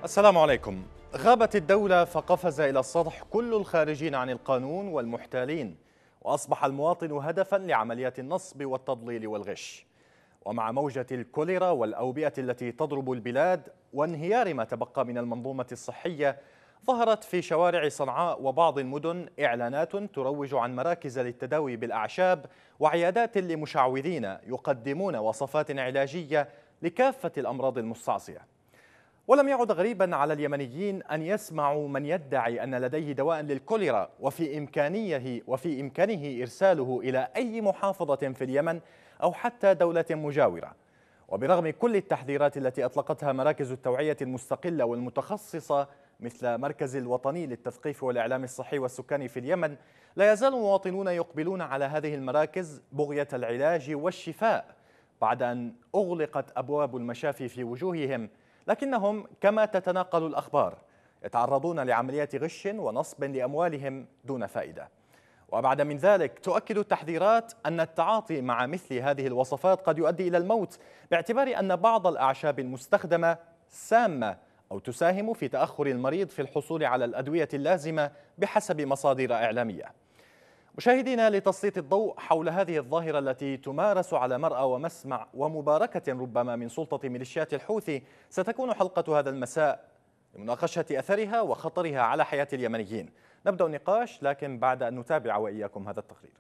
السلام عليكم. غابت الدولة فقفز إلى السطح كل الخارجين عن القانون والمحتالين، وأصبح المواطن هدفا لعمليات النصب والتضليل والغش. ومع موجة الكوليرا والأوبئة التي تضرب البلاد وانهيار ما تبقى من المنظومة الصحية، ظهرت في شوارع صنعاء وبعض المدن إعلانات تروج عن مراكز للتداوي بالأعشاب وعيادات لمشعوذين يقدمون وصفات علاجية لكافة الأمراض المستعصية. ولم يعد غريبا على اليمنيين أن يسمعوا من يدعي أن لديه دواء للكوليرا وفي إمكانه إرساله إلى أي محافظة في اليمن أو حتى دولة مجاورة. وبرغم كل التحذيرات التي أطلقتها مراكز التوعية المستقلة والمتخصصة مثل مركز الوطني للتثقيف والإعلام الصحي والسكاني في اليمن، لا يزال المواطنون يقبلون على هذه المراكز بغية العلاج والشفاء بعد أن أغلقت أبواب المشافي في وجوههم. لكنهم كما تتناقل الأخبار يتعرضون لعمليات غش ونصب لأموالهم دون فائدة. وبعد من ذلك تؤكد التحذيرات أن التعاطي مع مثل هذه الوصفات قد يؤدي إلى الموت، باعتبار أن بعض الأعشاب المستخدمة سامة أو تساهم في تأخر المريض في الحصول على الأدوية اللازمة بحسب مصادر إعلامية. مشاهدينا، لتسليط الضوء حول هذه الظاهرة التي تمارس على مرأى ومسمع ومباركة ربما من سلطة ميليشيات الحوثي، ستكون حلقة هذا المساء لمناقشة أثرها وخطرها على حياة اليمنيين. نبدأ النقاش لكن بعد أن نتابع وإياكم هذا التقرير.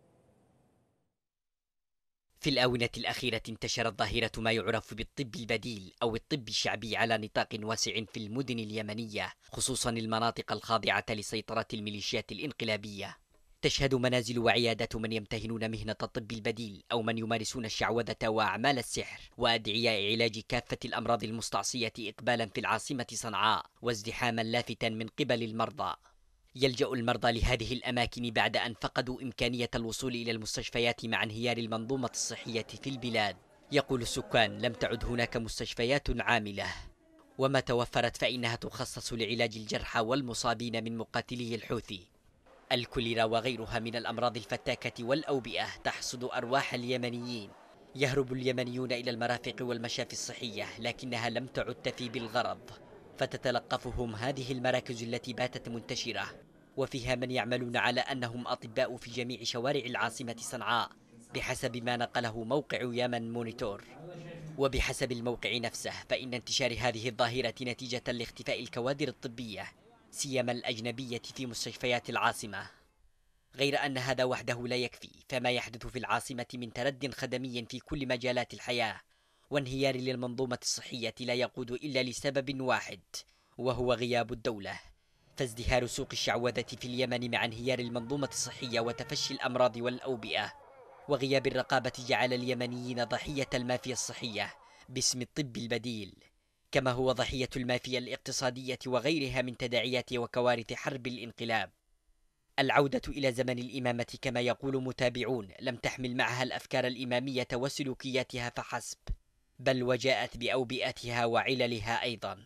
في الآونة الأخيرة انتشرت ظاهرة ما يعرف بالطب البديل أو الطب الشعبي على نطاق واسع في المدن اليمنية، خصوصا المناطق الخاضعة لسيطرة الميليشيات الانقلابية. تشهد منازل وعيادات من يمتهنون مهنة الطب البديل أو من يمارسون الشعوذة وأعمال السحر وأدعياء علاج كافة الأمراض المستعصية إقبالا في العاصمة صنعاء، وازدحاما لافتا من قبل المرضى. يلجأ المرضى لهذه الأماكن بعد أن فقدوا إمكانية الوصول إلى المستشفيات مع انهيار المنظومة الصحية في البلاد. يقول السكان لم تعد هناك مستشفيات عاملة، وما توفرت فإنها تخصص لعلاج الجرحى والمصابين من مقاتلي الحوثي. الكوليرا وغيرها من الأمراض الفتاكة والأوبئة تحصد أرواح اليمنيين. يهرب اليمنيون إلى المرافق والمشافي الصحية، لكنها لم تعد تفي بالغرض، فتتلقفهم هذه المراكز التي باتت منتشرة، وفيها من يعملون على أنهم أطباء في جميع شوارع العاصمة صنعاء بحسب ما نقله موقع يمن مونيتور. وبحسب الموقع نفسه فإن انتشار هذه الظاهرة نتيجة لاختفاء الكوادر الطبية سيما الأجنبية في مستشفيات العاصمة. غير أن هذا وحده لا يكفي، فما يحدث في العاصمة من ترد خدمي في كل مجالات الحياة وانهيار للمنظومة الصحية لا يقود إلا لسبب واحد، وهو غياب الدولة. فازدهار سوق الشعوذة في اليمن مع انهيار المنظومة الصحية وتفشي الأمراض والأوبئة وغياب الرقابة جعل اليمنيين ضحية المافيا الصحية باسم الطب البديل، كما هو ضحية المافيا الاقتصادية وغيرها من تداعيات وكوارث حرب الانقلاب. العودة إلى زمن الإمامة كما يقول متابعون لم تحمل معها الأفكار الإمامية وسلوكياتها فحسب، بل وجاءت بأوبئتها وعللها أيضا.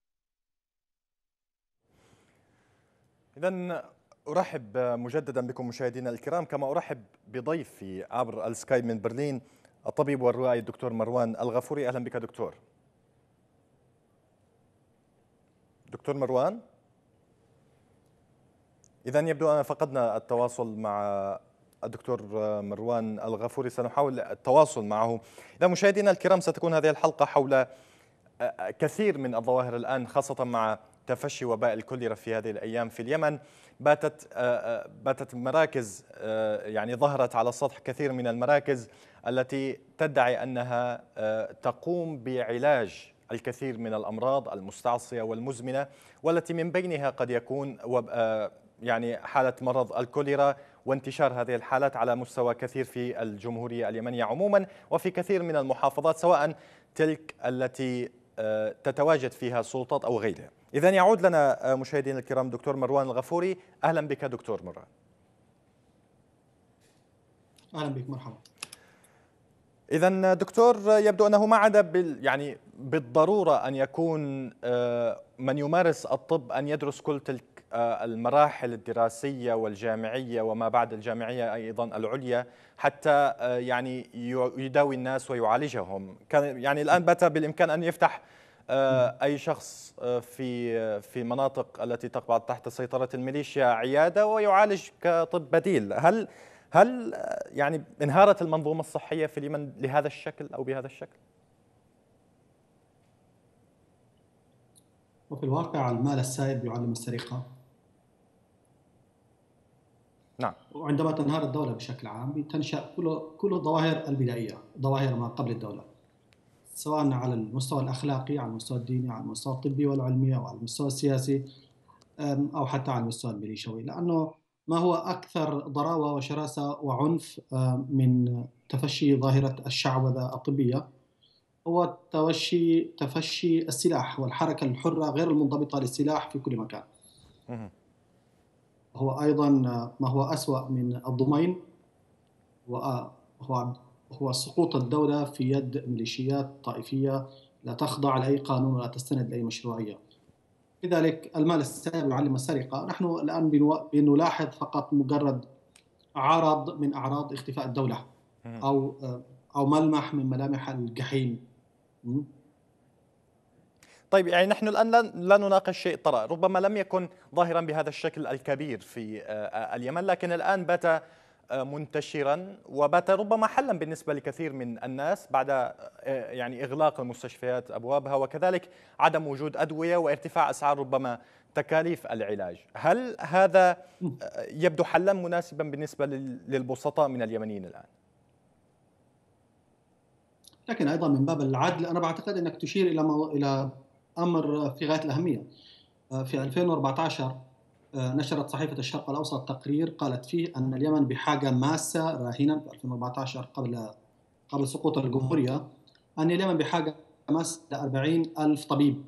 إذن أرحب مجددا بكم مشاهدينا الكرام، كما أرحب بضيفي عبر السكايب من برلين الطبيب والروائي الدكتور مروان الغفوري. أهلا بك دكتور. دكتور مروان، إذن يبدو أن فقدنا التواصل مع الدكتور مروان الغفوري، سنحاول التواصل معه. إذا مشاهدينا الكرام، ستكون هذه الحلقة حول كثير من الظواهر الآن، خاصة مع تفشي وباء الكوليرا في هذه الأيام في اليمن. باتت مراكز، يعني ظهرت على السطح كثير من المراكز التي تدعي أنها تقوم بعلاج الكثير من الأمراض المستعصية والمزمنة، والتي من بينها قد يكون يعني حالة مرض الكوليرا، وانتشار هذه الحالات على مستوى كثير في الجمهورية اليمنية عموما وفي كثير من المحافظات، سواء تلك التي تتواجد فيها السلطات أو غيرها. إذن يعود لنا مشاهدينا الكرام دكتور مروان الغفوري. أهلا بك دكتور مروان. أهلا بك، مرحبا. إذن دكتور، يبدو أنه ما عدا يعني بالضرورة أن يكون من يمارس الطب أن يدرس كل تلك المراحل الدراسية والجامعية وما بعد الجامعية أيضا العليا، حتى يعني يداوي الناس ويعالجهم. كان يعني الآن بات بالإمكان أن يفتح أي شخص في المناطق التي تقع تحت سيطرة الميليشيا عيادة ويعالج كطب بديل. هل يعني انهارت المنظومة الصحية في اليمن لهذا الشكل أو بهذا الشكل؟ وفي الواقع المال السائب يعلم السرقة. نعم. وعندما تنهار الدولة بشكل عام تنشأ كل الظواهر البدائية، ظواهر ما قبل الدولة، سواء على المستوى الأخلاقي، على المستوى الديني، على المستوى الطبي والعلمي، أو على المستوى السياسي، أو حتى على المستوى الميليشيوي. لأنه ما هو أكثر ضراوة وشراسة وعنف من تفشي ظاهرة الشعوذة الطبية هو تفشي السلاح والحركة الحرة غير المنضبطة للسلاح في كل مكان. هو أيضا ما هو أسوأ من الضمين هو سقوط الدولة في يد ميليشيات طائفية لا تخضع لأي قانون ولا تستند لأي مشروعية. لذلك المال السائب يعلم السرقة. نحن الآن بنلاحظ فقط مجرد عرض من أعراض اختفاء الدولة، أو ملمح من ملامح الجحيم. طيب، يعني نحن الآن لا نناقش شيء طرأ، ربما لم يكن ظاهرا بهذا الشكل الكبير في اليمن، لكن الآن بات منتشرا وبات ربما حلا بالنسبة لكثير من الناس بعد يعني إغلاق المستشفيات أبوابها، وكذلك عدم وجود أدوية وارتفاع أسعار ربما تكاليف العلاج. هل هذا يبدو حلا مناسبا بالنسبة للبسطاء من اليمنيين الآن؟ لكن أيضا من باب العدل أنا بعتقد أنك تشير إلى أمر في غاية الأهمية. في 2014 نشرت صحيفة الشرق الأوسط تقرير قالت فيه أن اليمن بحاجة ماسة راهنا في 2014 قبل سقوط الجمهورية، أن اليمن بحاجة ماسة ل 40,000 طبيب.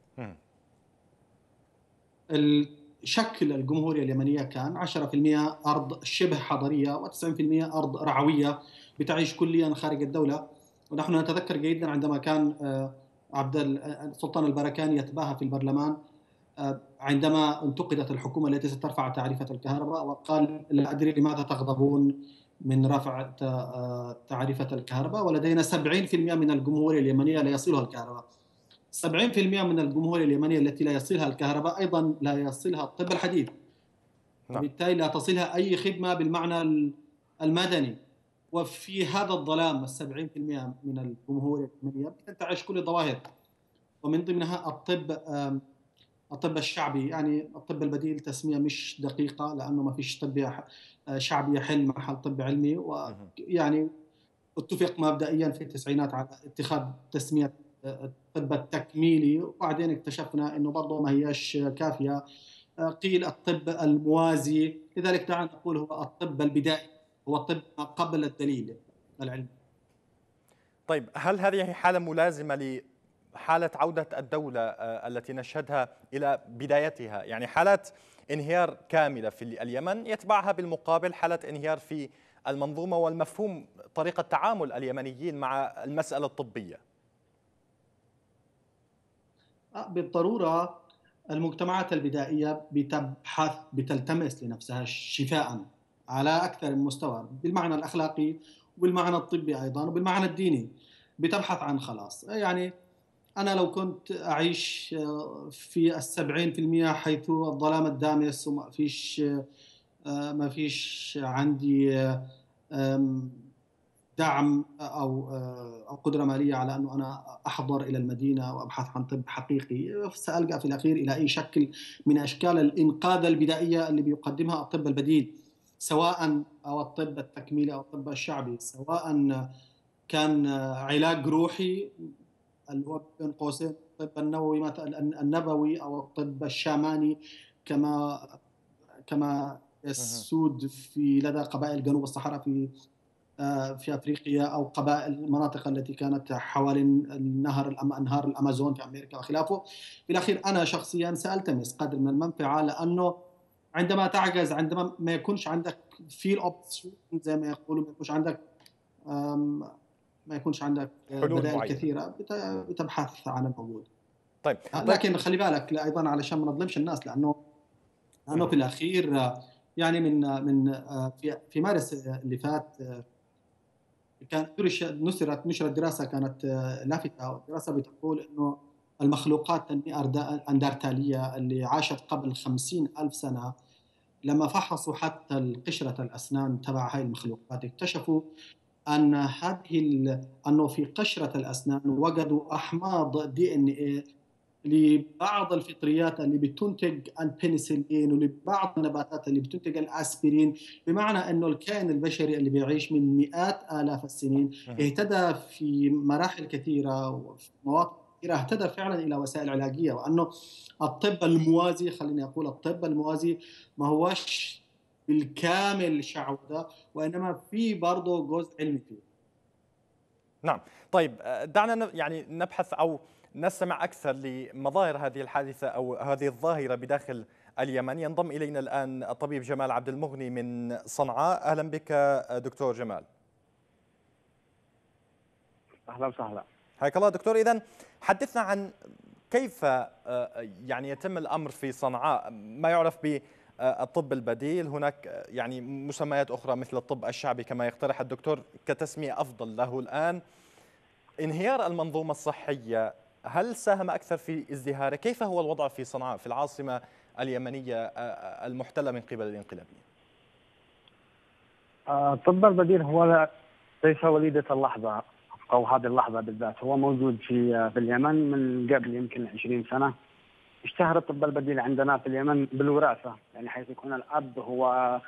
شكل الجمهورية اليمنية كان 10% أرض شبه حضرية و90% أرض رعوية بتعيش كليا خارج الدولة. ونحن نتذكر جيدا عندما كان عبد السلطان البركاني يتباهى في البرلمان عندما انتقدت الحكومة التي سترفع تعرفة الكهرباء، وقال: لا أدري لماذا تغضبون من رفع تعرفة الكهرباء ولدينا 70% من الجمهورية اليمنية لا يصلها الكهرباء. 70% من الجمهورية اليمنية التي لا يصلها الكهرباء أيضا لا يصلها الطب الحديث، وبالتالي لا تصلها أي خدمة بالمعنى المدني. وفي هذا الظلام 70% من الجمهورية اليمنية تعيش كل الظواهر، ومن ضمنها الطب الشعبي. يعني الطب البديل تسمية مش دقيقة، لأنه ما فيش طب شعبي يحل محل طب علمي. ويعني اتفق مبدئيا في التسعينات على اتخاذ تسمية الطب التكميلي، وبعدين اكتشفنا أنه برضه ما هيش كافية، قيل الطب الموازي. لذلك دعنا نقول هو الطب البدائي، هو الطب ما قبل الدليل العلمي. طيب، هل هذه حالة ملازمة لحالة عودة الدولة التي نشهدها إلى بدايتها، يعني حالات انهيار كاملة في اليمن يتبعها بالمقابل حالة انهيار في المنظومة والمفهوم طريقة تعامل اليمنيين مع المسألة الطبية؟ بالضرورة المجتمعات البدائية بتلتمس لنفسها شفاء على أكثر من مستوى، بالمعنى الأخلاقي وبالمعنى الطبي أيضا وبالمعنى الديني. بتبحث عن خلاص. يعني أنا لو كنت أعيش في 70% حيث الظلام الدامس وما فيش ما فيش عندي دعم أو قدرة مالية على أنه أنا أحضر إلى المدينة وأبحث عن طب حقيقي، سألجأ في الأخير إلى أي شكل من أشكال الإنقاذ البدائية اللي بيقدمها الطب البديل، سواء أو الطب التكميلي أو الطب الشعبي، سواء كان علاج روحي اللي هو بين قوسين الطب النووي مثلا النبوي، أو الطب الشاماني كما يسود في لدى قبائل جنوب الصحراء في أفريقيا، أو قبائل المناطق التي كانت حوالي أنهار الأمازون في أمريكا وخلافه. في الأخير أنا شخصيا سألتمس قدر من المنفعة، لأنه عندما تعجز، عندما ما يكونش عندك فيل أوبشن زي ما يقولوا، ما يكونش عندك بدائل كثيرة، بتبحث عن الموجود. طيب. لكن خلي بالك أيضا علشان ما نظلمش الناس، لأنه في الأخير يعني في مارس اللي فات كان نشرت دراسة كانت لافتة. دراسة بتقول إنه المخلوقات النياندرتالية اللي عاشت قبل 50,000 سنة، لما فحصوا حتى قشرة الأسنان تبع هاي المخلوقات اكتشفوا أنه في قشرة الأسنان وجدوا أحماض DNA لبعض الفطريات اللي بتنتج البنسلين، ولبعض النباتات اللي بتنتج الاسبرين. بمعنى انه الكائن البشري اللي بيعيش من مئات الاف السنين مهم. اهتدى في مراحل كثيره وفي مواقف كثيره، اهتدى فعلا الى وسائل علاجيه. وانه الطب الموازي، خليني اقول الطب الموازي، ما هوش بالكامل شعوذه، وانما في برضه جزء علمي فيه. نعم. طيب دعنا يعني نبحث أو نستمع أكثر لمظاهر هذه الحادثة أو هذه الظاهرة بداخل اليمن. ينضم إلينا الآن الطبيب جمال عبد المغني من صنعاء. أهلا بك دكتور جمال. اهلا وسهلا. حياك الله دكتور. إذن حدثنا عن كيف يعني يتم الأمر في صنعاء، ما يعرف بالطب البديل. هناك يعني مسميات أخرى مثل الطب الشعبي كما يقترح الدكتور كتسمية أفضل له الآن. انهيار المنظومة الصحية هل ساهم أكثر في ازدهاره؟ كيف هو الوضع في صنعاء في العاصمة اليمنية المحتلة من قبل الانقلابيين؟ الطب البديل هو ليس وليدة اللحظة أو هذه اللحظة بالذات، هو موجود في اليمن من قبل يمكن 20 سنة. اشتهر الطب البديل عندنا في اليمن بالوراثة، يعني حيث يكون الأب هو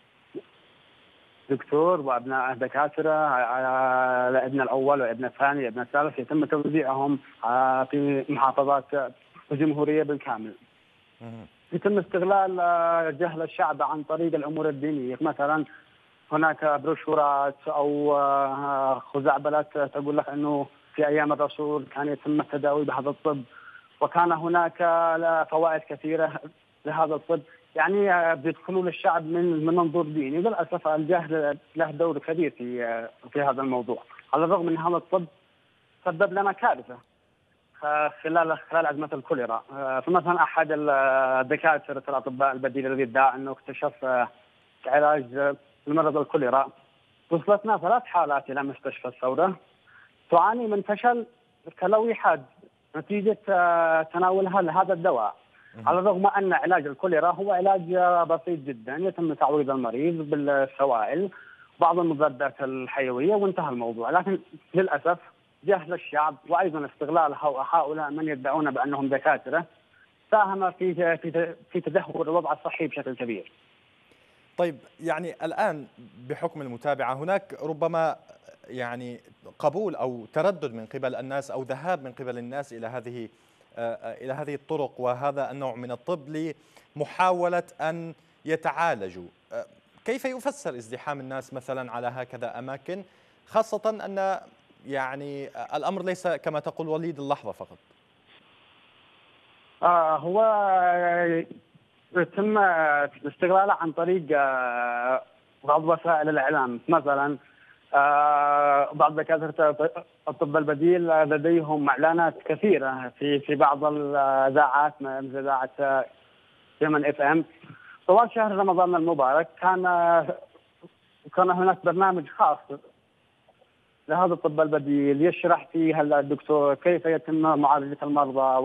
دكتور وأبناء دكاترة، الابن الأول والابن الثاني والابن الثالث يتم توزيعهم في محافظات الجمهورية بالكامل. يتم استغلال جهل الشعب عن طريق الأمور الدينية، مثلا هناك بروشورات أو خزعبلات تقول لك أنه في أيام الرسول كان يتم التداوي بهذا الطب، وكان هناك فوائد كثيرة لهذا الطب. يعني بيدخلوا للشعب من منظور ديني. للأسف الجهل له دور كبير في هذا الموضوع، على الرغم من هذا الطب سبب لنا كارثة خلال أزمة الكوليرا. فمثلا أحد الدكاترة الأطباء البديل الذي ادعى أنه اكتشف علاج لمرض الكوليرا، وصلتنا 3 حالات إلى مستشفى الثورة تعاني من فشل كلوي حاد نتيجة تناولها لهذا الدواء، على الرغم أن علاج الكوليرا هو علاج بسيط جدا، يتم تعويض المريض بالسوائل بعض المضادات الحيوية وانتهى الموضوع. لكن للأسف جهل الشعب وأيضا استغلال هؤلاء من يدعون بأنهم دكاترة ساهم في تدهور الوضع الصحي بشكل كبير. طيب يعني الآن بحكم المتابعة هناك ربما يعني قبول أو تردد من قبل الناس أو ذهاب من قبل الناس إلى هذه الطرق وهذا النوع من الطب لمحاولة أن يتعالجوا. كيف يفسر ازدحام الناس مثلا على هكذا أماكن، خاصة أن يعني الأمر ليس كما تقول وليد اللحظة فقط؟ هو يتم استغلاله عن طريق بعض وسائل الإعلام. مثلا بعض دكاترة الطب البديل لديهم إعلانات كثيرة في بعض الإذاعات مثل إذاعة يمن FM. طوال شهر رمضان المبارك كان هناك برنامج خاص لهذا الطب البديل يشرح فيه الدكتور كيف يتم معالجة المرضى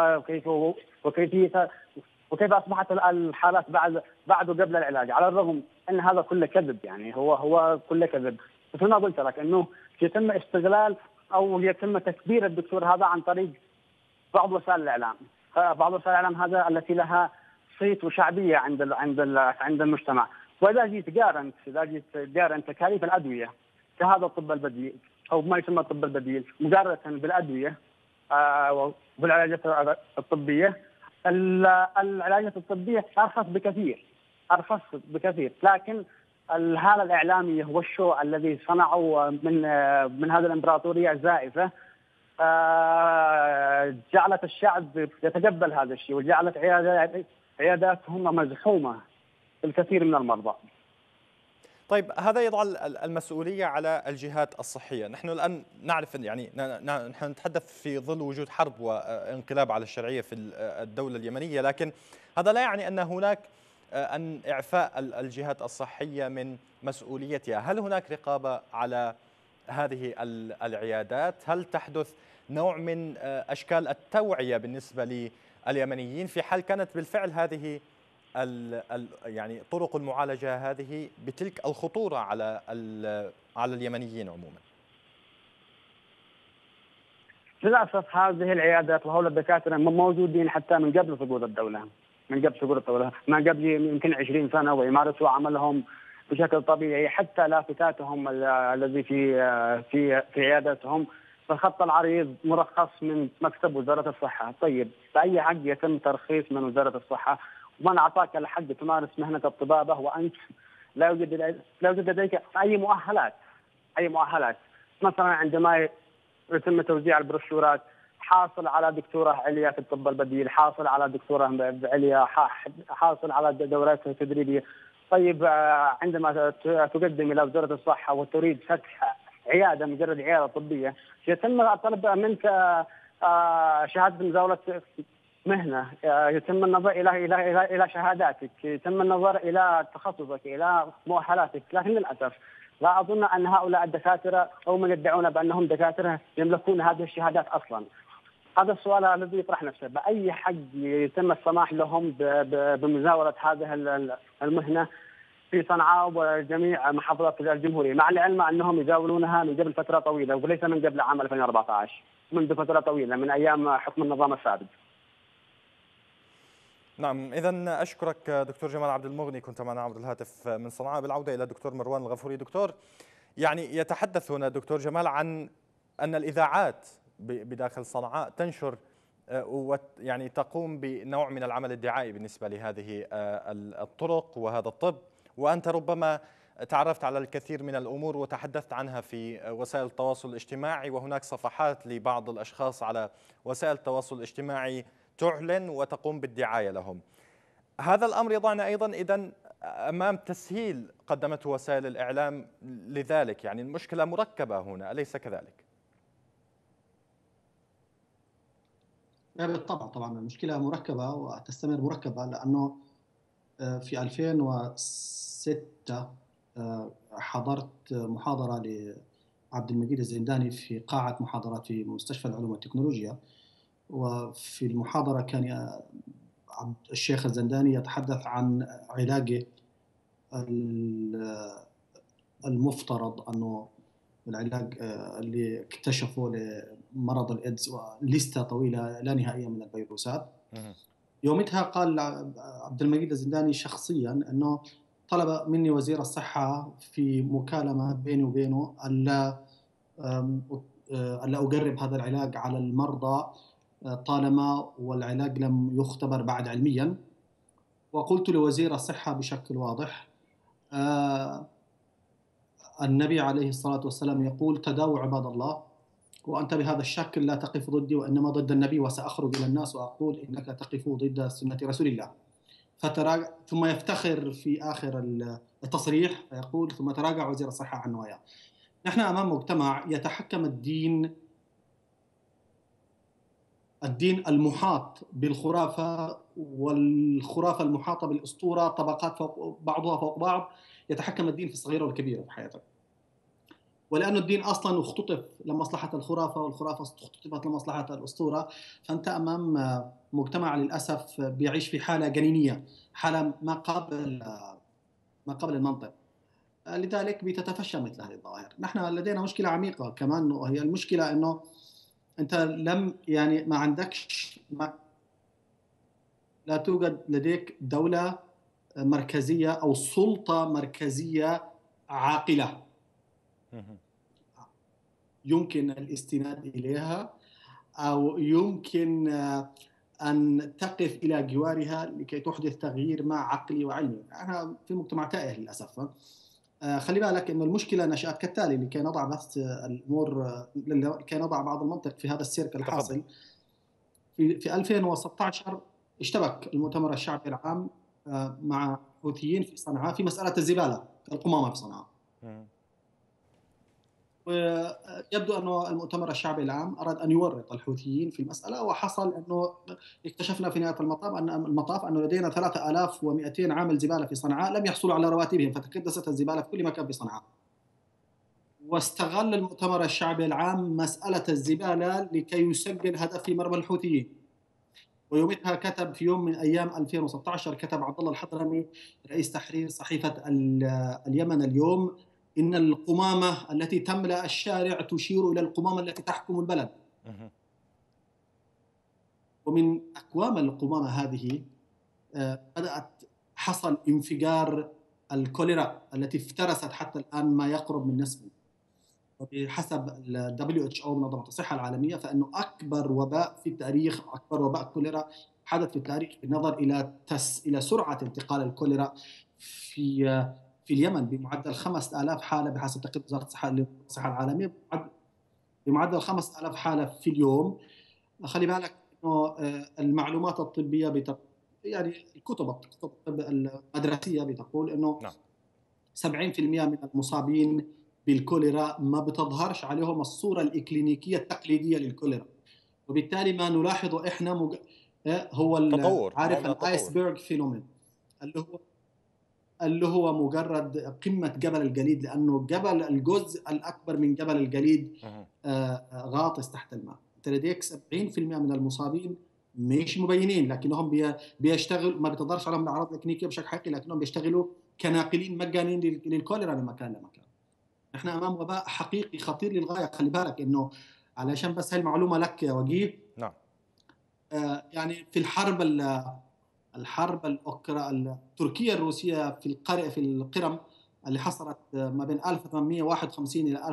وكيف أصبحت الحالات بعد وقبل العلاج، على الرغم أن هذا كله كذب. يعني هو كله كذب. مثل ما قلت لك أنه يتم استغلال أو يتم تكبير الدكتور هذا عن طريق بعض وسائل الإعلام. بعض وسائل الإعلام هذا التي لها صيت وشعبية عند المجتمع. وإذا جيت قارنت تكاليف الأدوية كهذا الطب البديل أو ما يسمى الطب البديل مقارنة بالأدوية والعلاجات الطبية، العلاجات الطبية أرخص بكثير. لكن الهالة الإعلامية والشو الذي صنعوا من هذه الإمبراطورية الزائفة جعلت الشعب يتقبل هذا الشيء، وجعلت عياداتهم مزحومة بالكثير من المرضى. طيب هذا يضع المسؤولية على الجهات الصحية. نحن الآن نعرف يعني نحن نتحدث في ظل وجود حرب وانقلاب على الشرعية في الدولة اليمنية، لكن هذا لا يعني أن هناك أن إعفاء الجهات الصحية من مسؤوليتها. هل هناك رقابة على هذه العيادات؟ هل تحدث نوع من أشكال التوعية بالنسبة لليمنيين في حال كانت بالفعل هذه يعني طرق المعالجة هذه بتلك الخطورة على اليمنيين عموما؟ للاسف هذه العيادات وهؤلاء الدكاتره موجودين حتى من قبل سقوط الدوله، من قبل يمكن 20 سنه، ويمارسوا عملهم بشكل طبيعي، حتى لافتاتهم الذي في عياداتهم بالخط العريض مرخص من مكتب وزاره الصحه. طيب باي حق يتم ترخيص من وزاره الصحه ومن اعطاك الحق تمارس مهنه الطبابه وانت لا يوجد لديك اي مؤهلات؟ مثلا عندما يتم توزيع البروشورات، حاصل على دكتوراه عليا في الطب البديل، حاصل على دكتوراه عليا، حاصل على دورات تدريبيه. طيب عندما تقدم الى وزاره الصحه وتريد فتح عياده، مجرد عياده طبيه، يتم طلب منك شهاده مزاوله مهنه، يتم النظر الى شهاداتك، يتم النظر الى تخصصك، الى مؤهلاتك. لكن للاسف لا اظن ان هؤلاء الدكاتره او من يدعون بانهم دكاتره يملكون هذه الشهادات اصلا. هذا السؤال الذي يطرح نفسه، باي حق يتم السماح لهم بمزاوله هذه المهنه في صنعاء وجميع محافظات الجمهوريه، مع العلم انهم يزاولونها من قبل فتره طويله وليس من قبل عام 2014، منذ فتره طويله من ايام حكم النظام السابق. نعم، إذا أشكرك دكتور جمال عبد المغني، كنت معنا عبر الهاتف من صنعاء. بالعودة إلى الدكتور مروان الغفوري. دكتور، يعني يتحدث هنا دكتور جمال عن أن الإذاعات بداخل صنعاء تنشر يعني تقوم بنوع من العمل الدعائي بالنسبة لهذه الطرق وهذا الطب، وأنت ربما تعرفت على الكثير من الأمور وتحدثت عنها في وسائل التواصل الاجتماعي، وهناك صفحات لبعض الأشخاص على وسائل التواصل الاجتماعي تعلن وتقوم بالدعاية لهم. هذا الأمر يضعنا أيضا إذن أمام تسهيل قدمته وسائل الإعلام لذلك، يعني المشكلة مركبة هنا، أليس كذلك؟ بالطبع، طبعا المشكلة مركبة وتستمر مركبة، لأنه في 2006 حضرت محاضرة لعبد المجيد الزنداني في قاعة محاضرات في مستشفى العلوم والتكنولوجيا، وفي المحاضرة كان الشيخ الزنداني يتحدث عن علاجه المفترض أنه العلاج اللي اكتشفه لمرض الإيدز، وليستة طويلة لا نهائية من الفيروسات. يومتها قال عبد المجيد الزنداني شخصيا أنه طلب مني وزير الصحة في مكالمة بيني وبينه ألا أجرب هذا العلاج على المرضى طالما والعلاج لم يختبر بعد علميا. وقلت لوزير الصحة بشكل واضح النبي عليه الصلاة والسلام يقول: تداووا عباد الله، وأنت بهذا الشكل لا تقف ضدي وإنما ضد النبي، وسأخرج إلى الناس وأقول إنك تقف ضد سنة رسول الله. ثم يفتخر في آخر التصريح يقول: ثم تراجع وزير الصحة عن نواياه. نحن أمام مجتمع يتحكم الدين المحاط بالخرافة، والخرافة المحاطة بالأسطورة، طبقات بعضها فوق بعض، يتحكم الدين في الصغيرة والكبيرة في حياتك. ولأن الدين أصلاً اختطف لمصلحة الخرافة، والخرافة اختطفت لمصلحة الأسطورة، فأنت أمام مجتمع للأسف بيعيش في حالة جنينية، حالة ما قبل المنطق. لذلك بتتفشى مثل هذه الظواهر. نحن لدينا مشكلة عميقة كمان، وهي المشكلة أنه أنت ما عندكش، لا توجد لديك دولة مركزية أو سلطة مركزية عاقلة يمكن الاستناد إليها، أو يمكن أن تقف إلى جوارها لكي تحدث تغيير مع عقلي وعلمي. أنا في مجتمع تائه للأسف. خلي بالك أن المشكلة نشأت كالتالي، لكي نضع بس الأمور، لكي نضع بعض المنطق في هذا السيرك الحاصل. في 2016 اشتبك المؤتمر الشعبي العام مع حوثيين في صنعاء في مسألة الزبالة، القمامة في صنعاء. ويبدو أنه المؤتمر الشعبي العام أراد أن يورط الحوثيين في المسألة، وحصل أنه اكتشفنا في نهاية المطاف أنه لدينا 3200 عامل زبالة في صنعاء لم يحصلوا على رواتبهم، فتكدست الزبالة في كل مكان في صنعاء. واستغل المؤتمر الشعبي العام مسألة الزبالة لكي يسجل هدف في مرمى الحوثيين. ويومها كتب في يوم من أيام 2016 كتب عبد الله الحضرمي رئيس تحرير صحيفة اليمن اليوم إن القمامة التي تملأ الشارع تشير إلى القمامة التي تحكم البلد. ومن أكوام القمامة هذه حصل انفجار الكوليرا التي افترست حتى الآن ما يقرب من نصف. وبحسب ال WHO منظمة الصحة العالمية فإنه أكبر وباء في التاريخ، أكبر وباء كوليرا حدث في التاريخ بالنظر إلى سرعة انتقال الكوليرا في اليمن بمعدل 5000 حالة بحسب تقرير وزارة الصحة العالمية، بمعدل 5000 حالة في اليوم. خلي بالك إنه المعلومات الطبية يعني الكتب الطب المدرسية بتقول إنه 70% من المصابين بالكوليرا ما بتظهرش عليهم الصورة الإكلينيكية التقليدية للكوليرا، وبالتالي ما نلاحظه إحنا هو عارف الآيسبرغ فينومين اللي هو مجرد قمة جبل الجليد، لأنه جبل الجزء الأكبر من جبل الجليد غاطس تحت الماء. أنت لديك 70% من المصابين مش مبينين، لكنهم بيشتغلوا، ما بتظهرش عليهم الأعراض الإكلينيكية بشكل حقيقي، لكنهم بيشتغلوا كناقلين مجانين للكوليرا من مكان لمكان. نحن أمام وباء حقيقي خطير للغاية. خلي بالك إنه علشان بس هاي المعلومة لك يا وجيه. نعم. يعني في الحرب التركية الروسية في القرم اللي حصلت ما بين 1851 إلى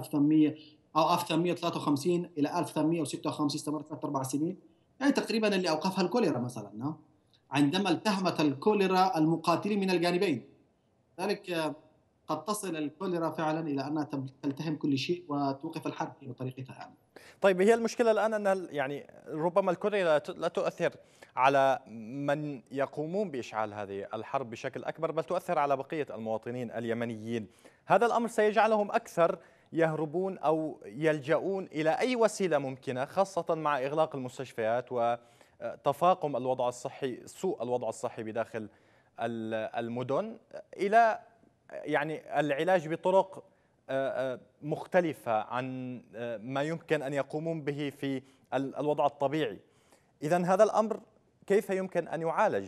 1853 إلى 1856 استمرت 3-4 سنين، يعني تقريبا اللي أوقفها الكوليرا مثلا، عندما التهمت الكوليرا المقاتلين من الجانبين. ذلك قد تصل الكوليرا فعلا إلى أنها تلتهم كل شيء وتوقف الحرب بطريقتها يعني. طيب هي المشكلة الآن أن يعني ربما الكوليرا لا تؤثر على من يقومون بإشعال هذه الحرب بشكل أكبر، بل تؤثر على بقية المواطنين اليمنيين. هذا الأمر سيجعلهم أكثر يهربون أو يلجؤون إلى أي وسيلة ممكنة، خاصة مع إغلاق المستشفيات وتفاقم الوضع الصحي، سوء الوضع الصحي بداخل المدن، إلى يعني العلاج بطرق مختلفة عن ما يمكن أن يقومون به في الوضع الطبيعي. إذن هذا الأمر كيف يمكن أن يعالج؟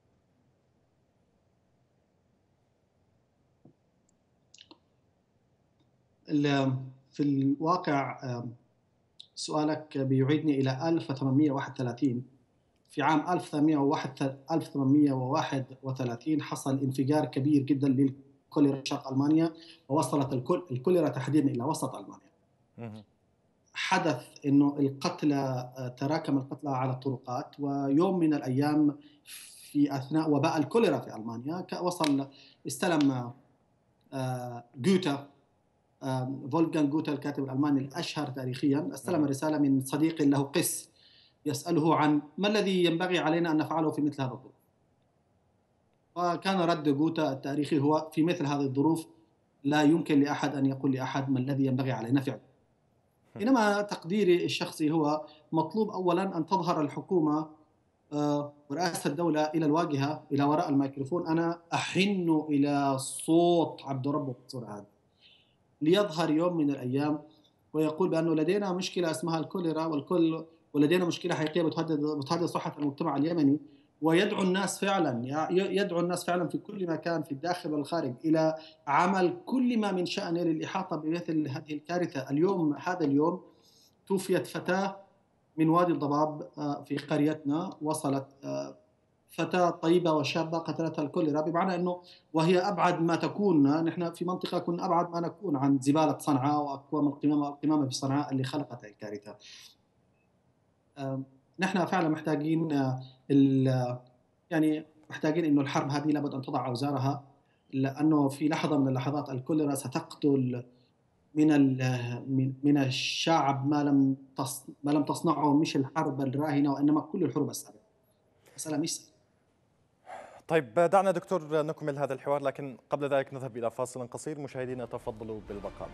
في الواقع سؤالك بيعيدني إلى 1831. في عام 1831 حصل انفجار كبير جدا للكوليرا شرق ألمانيا، ووصلت الكوليرا تحديدا إلى وسط ألمانيا. حدث إنه تراكم القتلى على الطرقات، ويوم من الأيام في أثناء وباء الكوليرا في ألمانيا استلم جوتا، فولفغانغ جوتا الكاتب الألماني الأشهر تاريخيا، استلم رسالة من صديق له قس يسأله عن ما الذي ينبغي علينا أن نفعله في مثل هذا الظروف. وكان رد جوتا التاريخي هو: في مثل هذه الظروف لا يمكن لأحد أن يقول لأحد ما الذي ينبغي علينا فعله. إنما تقديري الشخصي هو مطلوب أولا أن تظهر الحكومة ورئاسة الدولة إلى الواجهة، إلى وراء الميكروفون. أنا أحن إلى صوت عبد ربه منصور هذا ليظهر يوم من الأيام ويقول بأنه لدينا مشكلة اسمها الكوليرا، ولدينا مشكلة حقيقية بتهدد صحة المجتمع اليمني، ويدعو الناس فعلا في كل مكان في الداخل والخارج إلى عمل كل ما من شأنه للإحاطة بمثل هذه الكارثة. هذا اليوم توفيت فتاة من وادي الضباب في قريتنا، وصلت فتاة طيبة وشابة قتلتها الكوليرا، بمعنى أنه وهي أبعد ما تكون. نحن في منطقة كنا أبعد ما نكون عن زبالة صنعاء وأكوام القمامة في صنعاء اللي خلقت الكارثة. نحن فعلا محتاجين محتاجين إنه الحرب هذه لابد أن تضع أوزارها، لأنه في لحظة من اللحظات الكوليرا ستقتل من الشعب ما لم تصنعه مش الحرب الراهنة وإنما كل الحروب السابقة. مسألة مش سهلة. طيب دعنا دكتور نكمل هذا الحوار، لكن قبل ذلك نذهب إلى فاصل قصير. مشاهدينا تفضلوا بالبقاء.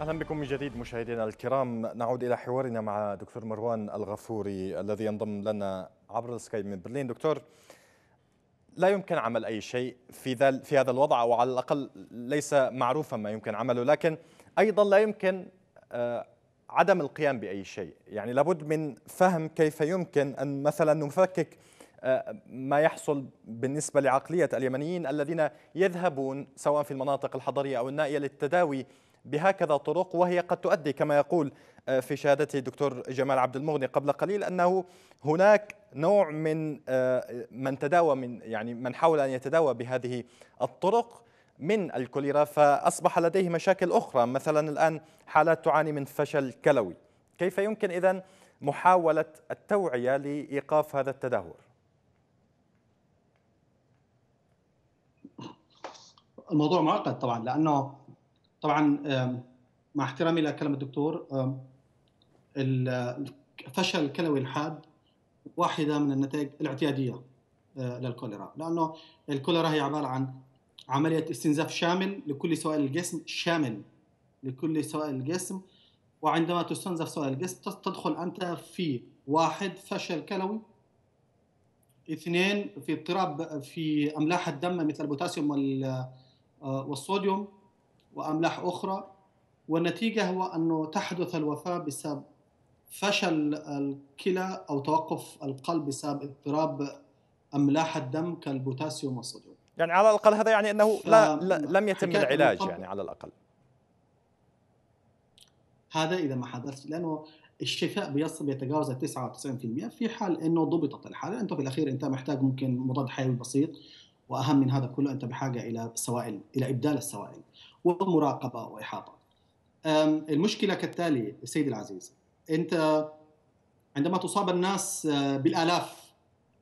أهلا بكم من جديد مشاهدينا الكرام. نعود إلى حوارنا مع دكتور مروان الغفوري الذي ينضم لنا عبر السكايب من برلين. دكتور، لا يمكن عمل أي شيء في هذا الوضع، أو على الأقل ليس معروفا ما يمكن عمله، لكن أيضا لا يمكن عدم القيام بأي شيء. يعني لابد من فهم كيف يمكن أن مثلا نفكك ما يحصل بالنسبة لعقلية اليمنيين الذين يذهبون سواء في المناطق الحضرية أو النائية للتداوي بهكذا طرق، وهي قد تؤدي كما يقول في شهادته الدكتور جمال عبد المغني قبل قليل أنه هناك نوع من تداوى من حاول أن يتداوى بهذه الطرق من الكوليرا، فأصبح لديه مشاكل أخرى، مثلا الآن حالات تعاني من فشل كلوي. كيف يمكن إذن محاولة التوعية لإيقاف هذا التدهور؟ الموضوع معقد طبعا، لأنه طبعا مع احترامي لكلام الدكتور، الفشل الكلوي الحاد واحدة من النتائج الاعتيادية للكوليرا، لأنه الكوليرا هي عبارة عن عملية استنزاف شامل لكل سوائل الجسم، شامل لكل سوائل الجسم. وعندما تستنزف سوائل الجسم تدخل أنت في 1 فشل كلوي، 2 في اضطراب في أملاح الدم مثل البوتاسيوم والصوديوم وأملاح أخرى، والنتيجة هو أنه تحدث الوفاة بسبب فشل الكلى أو توقف القلب بسبب اضطراب أملاح الدم كالبوتاسيوم والصوديوم. يعني على الأقل هذا يعني أنه لم يتم العلاج، يعني على الأقل هذا إذا ما حدث، لأنه الشفاء بيتجاوز 99% في حال أنه ضبطت الحالة. أنت في الأخير أنت محتاج ممكن مضاد حيوي بسيط، وأهم من هذا كله أنت بحاجة إلى سوائل، إلى إبدال السوائل ومراقبة وإحاطة. المشكلة كالتالي سيدي العزيز، أنت عندما تصاب الناس بالآلاف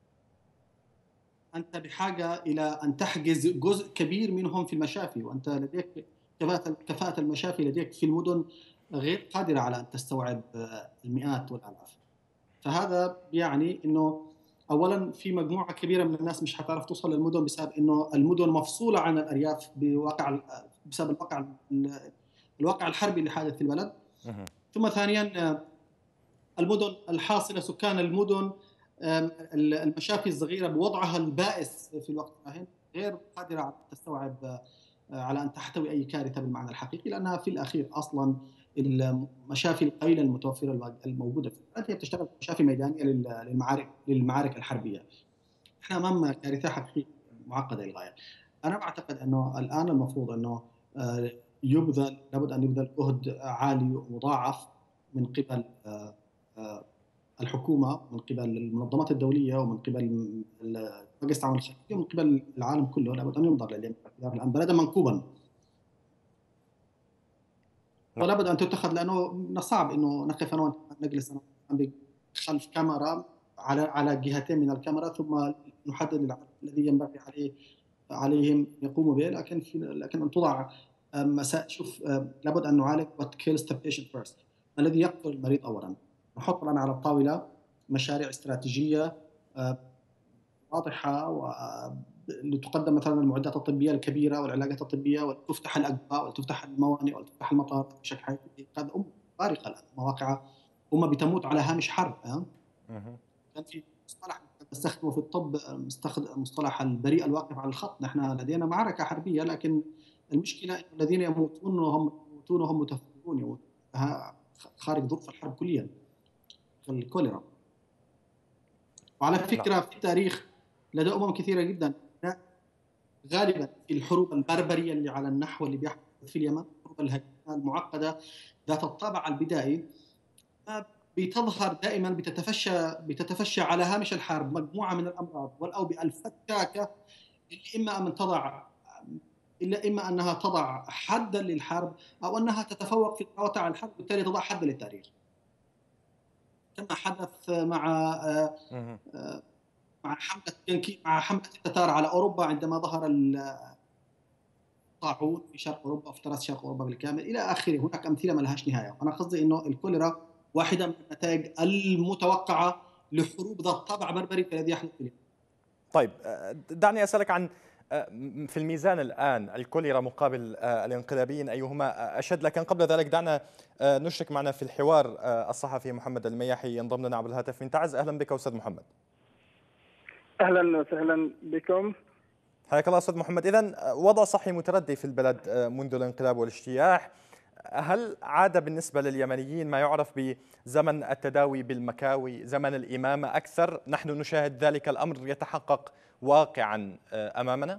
أنت بحاجة إلى أن تحجز جزء كبير منهم في المشافي، وأنت لديك كفاءة المشافي لديك في المدن غير قادرة على أن تستوعب المئات والآلاف. فهذا يعني أنه أولاً في مجموعة كبيرة من الناس مش هتعرف توصل للمدن بسبب أنه المدن مفصولة عن الأرياف بسبب الواقع الحربي اللي حادث في البلد. ثم ثانياً المدن الحاصلة سكان المدن المشافي الصغيرة بوضعها البائس في الوقت الراهن غير قادرة على أن تستوعب على أن تحتوي أي كارثة بالمعنى الحقيقي، لأنها في الأخير أصلاً المشافي القليلة المتوفرة الموجودة في البلد هي بتشتغل مشافي ميدانية للمعارك الحربية. احنا أمام كارثة حقيقية معقدة للغاية. أنا أعتقد أنه الآن المفروض أنه لابد أن يبذل جهد عالي ومضاعف من قبل الحكومة، من قبل المنظمات الدولية، ومن قبل مجلس التعاون الخليجي، ومن قبل العالم كله. لابد أن ينظر لليمن الآن بلدا منكوبا، ولابد أن تتخذ، لأنه من الصعب أنه نقف أنا نجلس خلف كاميرا على جهتين من الكاميرا ثم نحدد العمل الذي ينبغي عليهم يقوموا به، لكن أن توضع شوف، لابد أن نعالج what kills the patient first، الذي يقتل المريض أولا. نحط الآن على الطاولة مشاريع استراتيجية واضحة لتقدم مثلا المعدات الطبية الكبيرة والعلاجات الطبية، وتفتح الأجواء وتفتح الموانئ وتفتح المطار بشكل حقيقي. هذا فارقة الآن، مواقع بتموت على هامش حرب. كان في مصطلح نستخدمه في الطب، مصطلح البريء الواقف على الخط. نحن لدينا معركة حربية، لكن المشكلة الذين يموتون وهم متفرغون خارج ظروف الحرب كليا الكوليرا. وعلى فكرة في التاريخ لدى كثيرة جدا غالبا في الحروب البربرية اللي على النحو اللي بيحدث في اليمن، الحروب المعقدة ذات الطابع البدائي، بتظهر دائما بتتفشى على هامش الحرب مجموعة من الأمراض والأوبئة الفتاكة اللي إما أنها تضع حدا للحرب أو أنها تتفوق في القوة على الحرب، وبالتالي تضع حدا للتاريخ، كما حدث مع حملة التتار على أوروبا عندما ظهر الطاعون في شرق أوروبا وافترس شرق أوروبا بالكامل إلى آخره. هناك أمثلة ما لهاش نهاية. أنا قصدي إنه الكوليرا واحدة من النتائج المتوقعة لحروب ذات طابع بربري الذي يحدث في اليمن. طيب، دعني أسألك عن في الميزان الآن الكوليرا مقابل الانقلابيين أيهما أشد؟ لكن قبل ذلك دعنا نشرك معنا في الحوار الصحفي محمد المياحي ينضم لنا عبر الهاتف من تعز. أهلا بك أستاذ محمد. أهلا وسهلا بكم. حياك الله أستاذ محمد. إذن وضع صحي متردي في البلد منذ الانقلاب والاجتياح. هل عاد بالنسبة لليمنيين ما يعرف بزمن التداوي بالمكاوي، زمن الإمامة أكثر؟ نحن نشاهد ذلك الأمر يتحقق واقعا أمامنا؟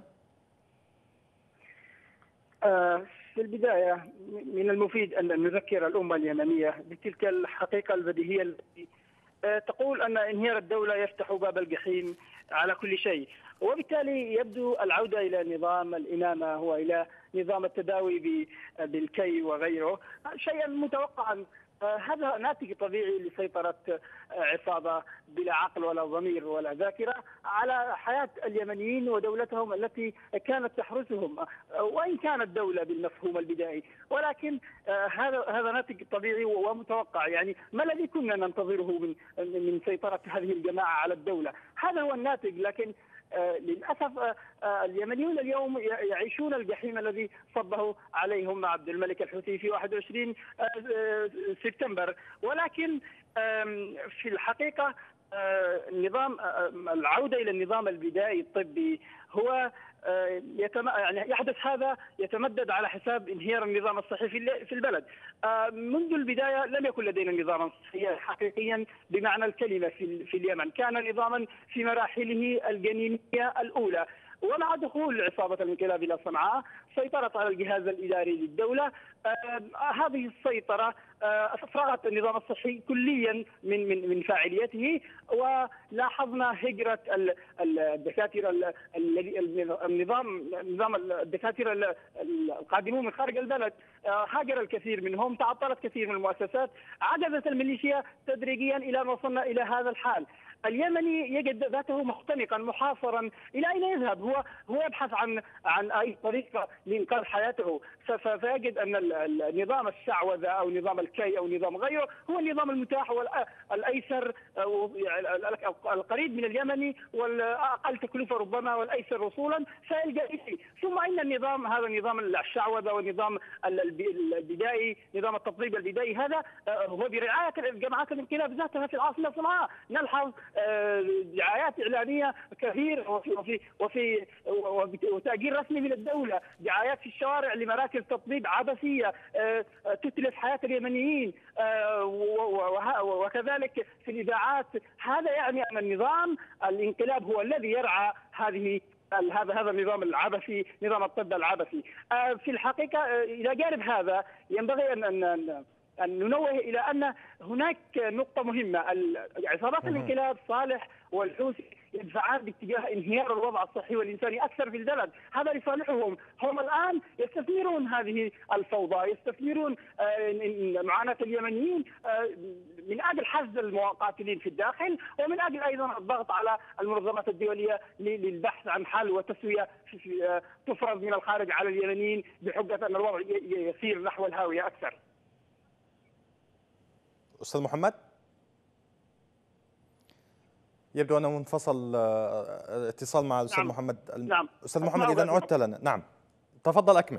في البداية من المفيد أن نذكر الأمة اليمنية بتلك الحقيقة البديهية التي تقول أن انهيار الدولة يفتح باب الجحيم على كل شيء، وبالتالي يبدو العودة إلى نظام الإمامة وإلى نظام التداوي بالكي وغيره شيئا متوقعا. هذا ناتج طبيعي لسيطرة عصابة بلا عقل ولا ضمير ولا ذاكرة على حياة اليمنيين ودولتهم التي كانت تحرسهم، وإن كانت دولة بالمفهوم البدائي، ولكن هذا ناتج طبيعي ومتوقع. يعني ما الذي كنا ننتظره من سيطرة هذه الجماعة على الدولة؟ هذا هو الناتج. لكن للأسف اليمنيون اليوم يعيشون الجحيم الذي صبه عليهم عبد الملك الحوثي في 21 سبتمبر. ولكن في الحقيقة نظام العودة إلى النظام البدائي الطبي هو يعني يحدث هذا يتمدد على حساب انهيار النظام الصحي في البلد. منذ البداية لم يكن لدينا نظاما صحيا حقيقيا بمعنى الكلمة في اليمن. كان نظاما في مراحله الجنينية الأولى، ومع دخول عصابة الانقلاب إلى صنعاء سيطرت على الجهاز الإداري للدولة. هذه السيطرة أفرغت النظام الصحي كليا من فاعليته، ولاحظنا هجرة الدكاترة نظام الدكاترة القادمون من خارج البلد. هاجر الكثير منهم، تعطلت كثير من المؤسسات، عجزت الميليشيا تدريجيا إلى أن وصلنا إلى هذا الحال. اليمني يجد ذاته مختنقا محاصرا، الى اين يذهب؟ هو يبحث عن اي طريقه لانقاذ حياته، فيجد ان النظام الشعوذه او نظام الكي او نظام غيره هو النظام المتاح والايسر، القريب من اليمني والاقل تكلفه ربما والايسر وصولا فيلجا اليه. ثم ان النظام هذا نظام الشعوذه والنظام البدائي، نظام التطبيب البدائي، هذا هو برعايه جماعات الانقلاب ذاتها في العاصمه صنعاء. نلحظ دعايات إعلامية كثير وتأجير رسمي من الدولة، دعايات في الشوارع لمراكز تطبيب عبثية تتلف حياة اليمنيين، وكذلك في الإذاعات. هذا يعني أن النظام الانقلاب هو الذي يرعى هذا النظام العبثي، نظام الطب العبثي. في الحقيقة إلى جانب هذا ينبغي أن ننوه إلى أن هناك نقطة مهمة. عصابات الانقلاب صالح والحوثي يدفعان باتجاه انهيار الوضع الصحي والإنساني أكثر في البلد. هذا لصالحهم. هم الآن يستثمرون هذه الفوضى، يستثمرون معاناة اليمنيين من أجل حشد المقاتلين في الداخل، ومن أجل أيضا الضغط على المنظمات الدولية للبحث عن حل وتسوية تفرض من الخارج على اليمنيين بحجة أن الوضع يسير نحو الهاوية أكثر. أستاذ محمد، يبدو أنه منفصل اتصال مع الأستاذ محمد. نعم. أستاذ محمد إذا عدت لنا. نعم تفضل أكمل.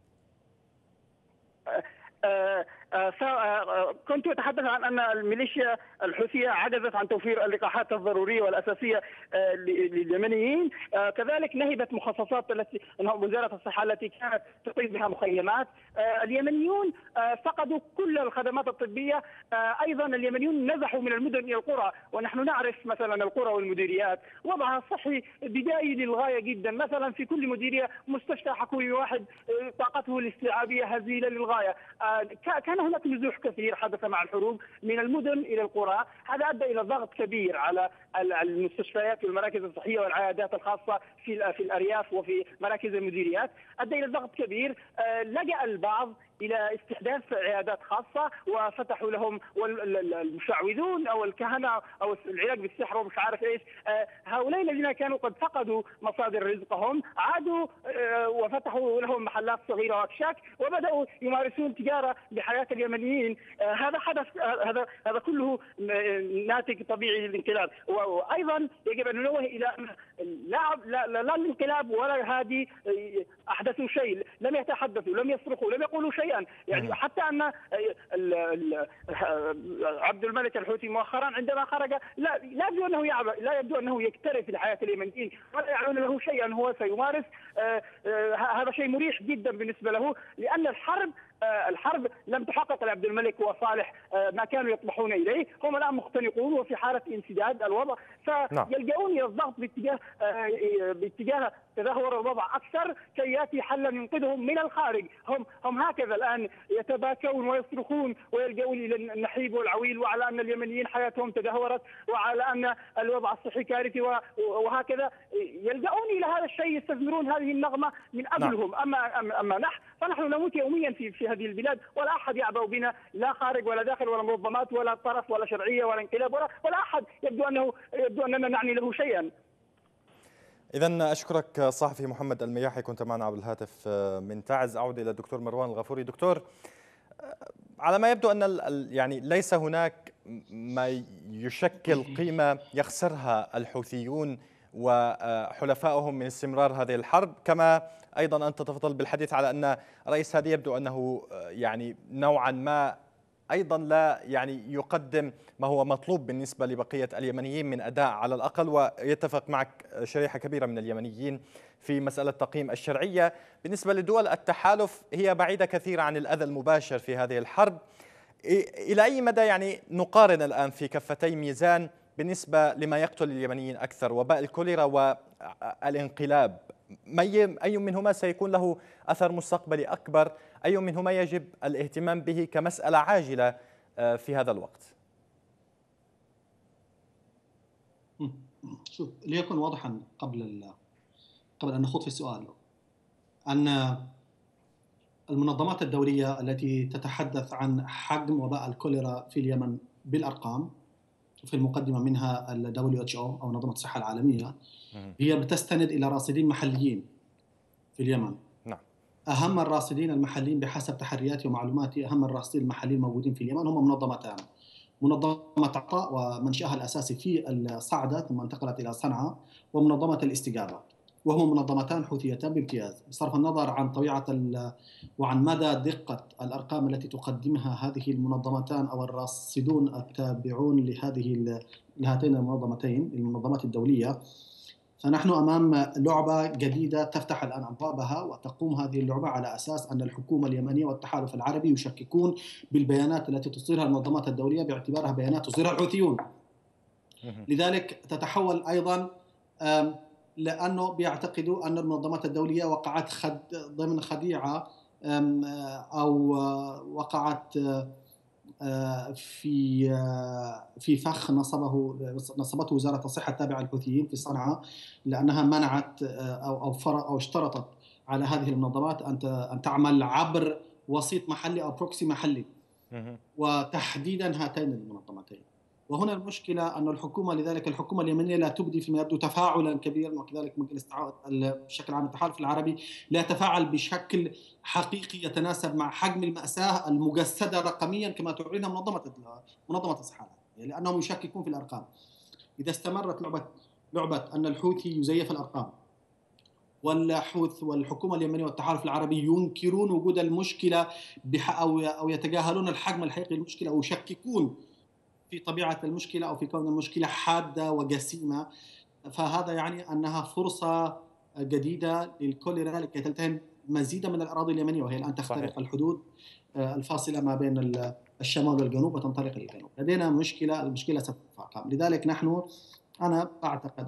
كنت أتحدث عن أن الميليشيا الحوثية عجزت عن توفير اللقاحات الضرورية والأساسية لليمنيين. كذلك نهبت مخصصات وزارة الصحة التي كانت تقيم بها مخيمات. اليمنيون فقدوا كل الخدمات الطبية. أيضا اليمنيون نزحوا من المدن إلى القرى، ونحن نعرف مثلا القرى والمديريات وضعها الصحي بدائي للغاية جدا. مثلا في كل مديرية مستشفى حكومي واحد طاقته الاستيعابية هزيلة للغاية. كان هناك نزوح كثير حدث مع الحروب من المدن إلى القرى. هذا أدى إلى ضغط كبير على المستشفيات والمراكز الصحية والعيادات الخاصة في الأرياف وفي مراكز المديريات. أدى إلى ضغط كبير. لجأ البعض إلى استحداث عيادات خاصة وفتحوا لهم المشعوذون أو الكهنة أو العلاج بالسحر ومش عارف إيش. هؤلاء الذين كانوا قد فقدوا مصادر رزقهم عادوا وفتحوا لهم محلات صغيرة وأكشاك وبدأوا يمارسون تجارة بحياة اليمنيين. هذا حدث. هذا كله ناتج طبيعي للانقلاب. وأيضا يجب أن ننوه إلى أن لا الانقلاب ولا هذه احدثوا شيء، لم يتحدثوا، لم يصرخوا، لم يقولوا شيئا. يعني حتى ان عبد الملك الحوثي مؤخرا عندما خرج لا يبدو انه يكترث الحياه اليمنيين ولا يعلن له شيئا. هو سيمارس هذا شيء مريح جدا بالنسبه له، لان الحرب لم تحقق لعبد الملك وصالح ما كانوا يطمحون اليه. هم الان مختنقون وفي حاله انسداد الوضع، فيلجؤون الى الضغط باتجاه تدهور الوضع اكثر كي ياتي حلا ينقذهم من الخارج. هم هكذا الان يتباكون ويصرخون ويلجؤون الى النحيب والعويل، وعلى ان اليمنيين حياتهم تدهورت وعلى ان الوضع الصحي كارثي وهكذا يلجؤون الى هذا الشيء، يستثمرون هذه النغمه من اجلهم. اما فنحن نموت يوميا في هذه البلاد، ولا احد يعبأ بنا، لا خارج ولا داخل ولا منظمات ولا طرف ولا شرعيه ولا انقلاب ولا احد يبدو اننا نعني له شيئا. إذا أشكرك صحفي محمد المياحي، كنت معنا عبر الهاتف من تعز. أعود إلى الدكتور مروان الغفوري. دكتور، على ما يبدو أن يعني ليس هناك ما يشكل قيمة يخسرها الحوثيون وحلفائهم من استمرار هذه الحرب، كما أيضا أنت تفضل بالحديث على أن رئيس هادي يبدو أنه يعني نوعا ما أيضا لا يعني يقدم ما هو مطلوب بالنسبة لبقية اليمنيين من أداء على الأقل، ويتفق معك شريحة كبيرة من اليمنيين في مسألة تقييم الشرعية. بالنسبة لدول التحالف هي بعيدة كثيرا عن الأذى المباشر في هذه الحرب. إلى أي مدى يعني نقارن الآن في كفتي ميزان بالنسبة لما يقتل اليمنيين أكثر، وباء الكوليرا والانقلاب؟ أي منهما سيكون له أثر مستقبلي أكبر؟ أي منهما يجب الاهتمام به كمسألة عاجلة في هذا الوقت؟ شوف، ليكن واضحا قبل أن نخوض في السؤال أن المنظمات الدولية التي تتحدث عن حجم وباء الكوليرا في اليمن بالأرقام، في المقدمة منها ال WHO أو منظمة الصحة العالمية، هي بتستند إلى راصدين محليين في اليمن. نعم. أهم الراصدين المحليين بحسب تحرياتي ومعلوماتي، أهم الراصدين المحليين الموجودين في اليمن هم منظمتان: منظمة عطاء ومنشأها الأساسي في الصعدة ثم انتقلت إلى صنعاء، ومنظمة الاستجابة، وهما منظمتان حوثيتان بامتياز. بصرف النظر عن طبيعة وعن مدى دقة الأرقام التي تقدمها هذه المنظمتان أو الراصدون التابعون لهاتين المنظمتين المنظمات الدولية، فنحن أمام لعبة جديدة تفتح الآن أبوابها، وتقوم هذه اللعبة على أساس أن الحكومة اليمنية والتحالف العربي يشككون بالبيانات التي تصدرها المنظمات الدولية باعتبارها بيانات تصدرها الحوثيون. لذلك تتحول أيضا لأنه بيعتقدوا أن المنظمات الدولية وقعت ضمن خديعة أو وقعت في فخ نصبته وزارة الصحة التابعة للحوثيين في صنعاء، لأنها منعت أو اشترطت على هذه المنظمات أن تعمل عبر وسيط محلي أو بروكسي محلي، وتحديدا هاتين المنظمتين. وهنا المشكلة أن لذلك الحكومة اليمنية لا تبدي فيما يبدو تفاعلا كبيرا، وكذلك مجلس بشكل عام التحالف العربي لا يتفاعل بشكل حقيقي يتناسب مع حجم المأساة المجسدة رقميا كما تعلنها منظمة الصحة، لأنهم يشككون في الأرقام. إذا استمرت لعبة أن الحوثي يزيف الأرقام والحكومة اليمنية والتحالف العربي ينكرون وجود المشكلة أو يتجاهلون الحجم الحقيقي للمشكلة أو يشككون في طبيعة المشكلة أو في كون المشكلة حادة وجسيمة، فهذا يعني أنها فرصة جديدة للكوليرا لكي تلتهم مزيدا من الأراضي اليمنية، وهي الآن تخترق الحدود الفاصلة ما بين الشمال والجنوب وتنطلق إلى الجنوب. لدينا المشكلة ستتفاقم. لذلك أنا أعتقد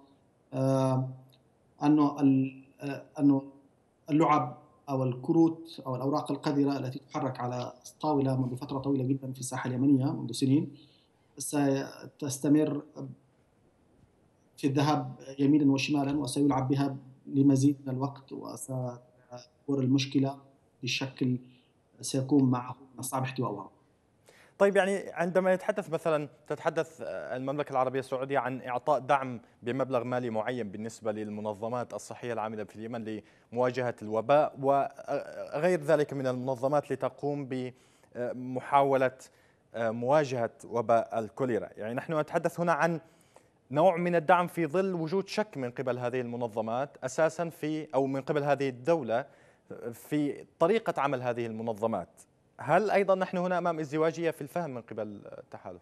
أنه اللعب أو الكروت أو الأوراق القذرة التي تحرك على طاولة منذ فترة طويلة جدا في الساحة اليمنية منذ سنين ستستمر في الذهاب يمينا وشمالا، وسيلعب بها لمزيد من الوقت، وستكون المشكلة بشكل سيكون معه من الصعب احتوائها. طيب، يعني عندما تتحدث المملكة العربية السعودية عن إعطاء دعم بمبلغ مالي معين بالنسبة للمنظمات الصحية العاملة في اليمن لمواجهة الوباء وغير ذلك من المنظمات لتقوم بمحاولة مواجهة وباء الكوليرا، يعني نحن نتحدث هنا عن نوع من الدعم في ظل وجود شك من قبل هذه المنظمات أساسا أو من قبل هذه الدولة في طريقة عمل هذه المنظمات. هل أيضا نحن هنا أمام ازدواجية في الفهم من قبل التحالف؟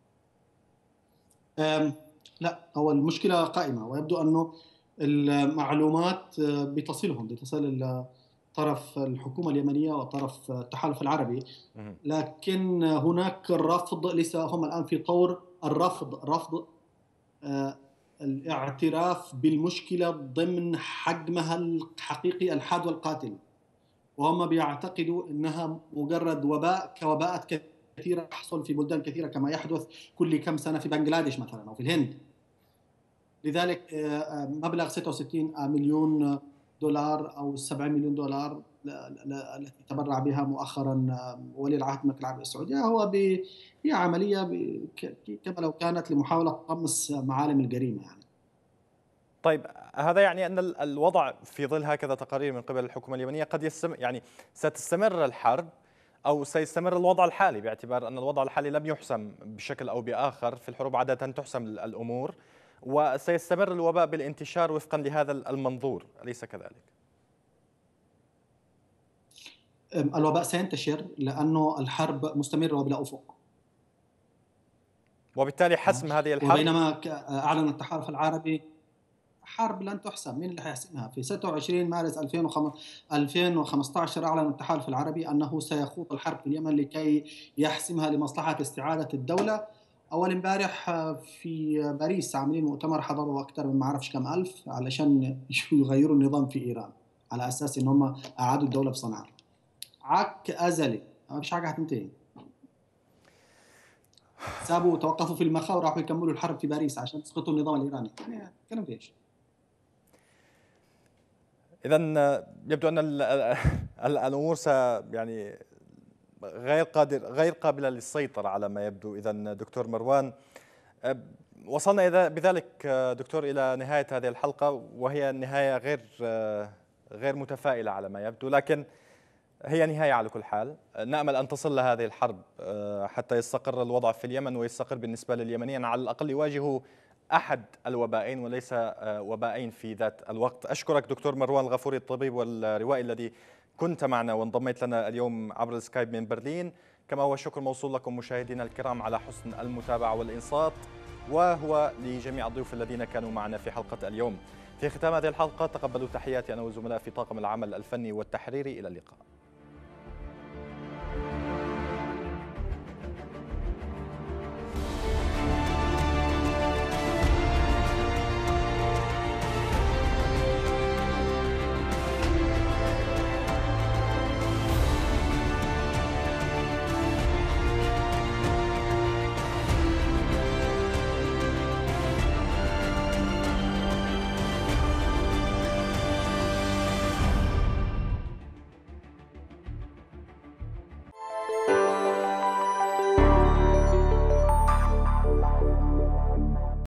لا، هو المشكلة قائمة، ويبدو أنه المعلومات بتصل طرف الحكومة اليمنية وطرف التحالف العربي، لكن هناك الرفض. لسه هم الآن في طور رفض الاعتراف بالمشكلة ضمن حجمها الحقيقي الحاد والقاتل، وهم بيعتقدوا أنها مجرد وباء كوباءات كثيرة تحصل في بلدان كثيرة كما يحدث كل كم سنة في بنغلاديش مثلا أو في الهند. لذلك مبلغ 66 مليون دولار أو 7 مليون دولار التي تبرع بها مؤخرا ولي العهد المملكة العربية السعودية هي عملية كما لو كانت لمحاولة طمس معالم الجريمة يعني. طيب، هذا يعني أن الوضع في ظل هكذا تقارير من قبل الحكومة اليمنية قد يعني ستستمر الحرب أو سيستمر الوضع الحالي، باعتبار أن الوضع الحالي لم يحسم بشكل أو بآخر. في الحروب عادة تحسم الأمور، وسيستمر الوباء بالانتشار وفقا لهذا المنظور، أليس كذلك؟ الوباء سينتشر لأنه الحرب مستمرة وبلا أفق، وبالتالي حسم هذه الحرب، وبينما أعلن التحالف العربي حرب لن تحسم. مين اللي حيحسمها؟ في 26 مارس 2015 أعلن التحالف العربي أنه سيخوض الحرب في اليمن لكي يحسمها لمصلحة استعادة الدولة. أول امبارح في باريس عاملين مؤتمر حضروا أكثر من ما أعرفش كم ألف علشان يغيروا النظام في إيران على أساس إن هم أعادوا الدولة بصنعاء. عك أزلي، ما فيش حاجة هتنتهي. سابوا توقفوا في المخا وراحوا يكملوا الحرب في باريس عشان يسقطوا النظام الإيراني. يعني كلام فيش. إذن يبدو أن الأمور يعني غير قابلة للسيطرة على ما يبدو. إذن دكتور مروان، وصلنا بذلك دكتور إلى نهاية هذه الحلقة، وهي نهاية غير متفائلة على ما يبدو، لكن هي نهاية على كل حال. نأمل أن تصل هذه الحرب حتى يستقر الوضع في اليمن ويستقر بالنسبة لليمنيين على الأقل يواجهوا أحد الوبائين وليس وبائين في ذات الوقت. أشكرك دكتور مروان الغفوري، الطبيب والروائي الذي كنت معنا وانضميت لنا اليوم عبر السكايب من برلين، كما هو الشكر موصول لكم مشاهدينا الكرام على حسن المتابعة والإنصات، وهو لجميع الضيوف الذين كانوا معنا في حلقة اليوم. في ختام هذه الحلقة تقبلوا تحياتي أنا والزملاء في طاقم العمل الفني والتحريري، إلى اللقاء.